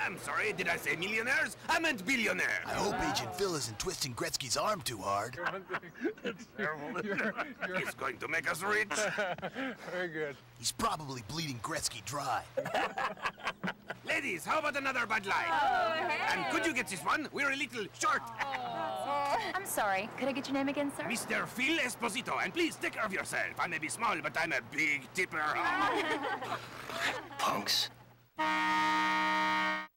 I'm sorry, did I say millionaires? I meant billionaire. I hope Agent Phil isn't twisting Gretzky's arm too hard. It's terrible. He's going to make us rich. Very good. He's probably bleeding Gretzky dry. Ladies, how about another Bud Light? Oh, hey. And could you get this one? We're a little short. I'm sorry. Could I get your name again, sir? Mr. Phil Esposito, and please take care of yourself. I may be small, but I'm a big tipper. Punks.